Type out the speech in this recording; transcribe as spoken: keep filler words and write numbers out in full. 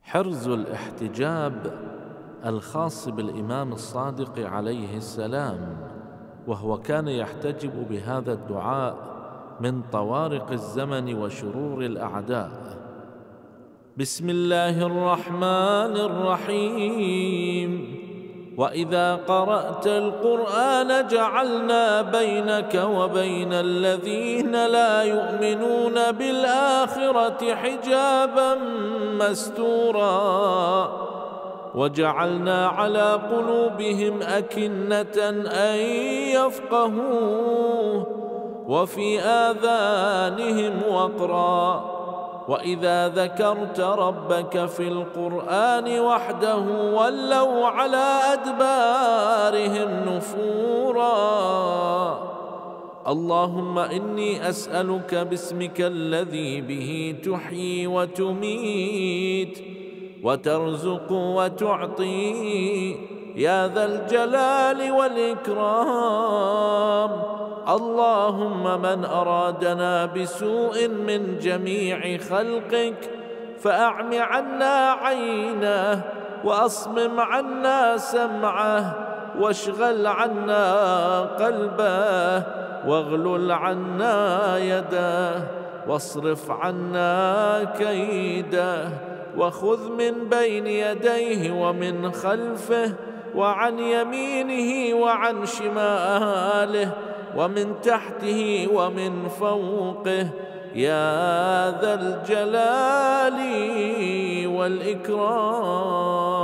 حرز الاحتجاب الخاص بالإمام الصادق عليه السلام، وهو كان يحتجب بهذا الدعاء من طوارق الزمن وشرور الأعداء. بسم الله الرحمن الرحيم. وإذا قرأت القرآن جعلنا بينك وبين الذين لا يؤمنون بالآخرة حجابا مستورا، وجعلنا على قلوبهم أكنة أن يفقهوه وفي آذانهم وقرا، وإذا ذكرت ربك في القرآن وحده ولوا على أدبارهم نفورا. اللهم إني أسألك باسمك الذي به تحيي وتميت وترزق وتعطي يا ذا الجلال والإكرام. اللهم من أرادنا بسوء من جميع خلقك فأعم عنا عينه، وأصمم عنا سمعه، واشغل عنا قلبه، واغلل عنا يده، واصرف عنا كيده، وخذ من بين يديه ومن خلفه وعن يمينه وعن شماله ومن تحته ومن فوقه يا ذا الجلال والإكرام.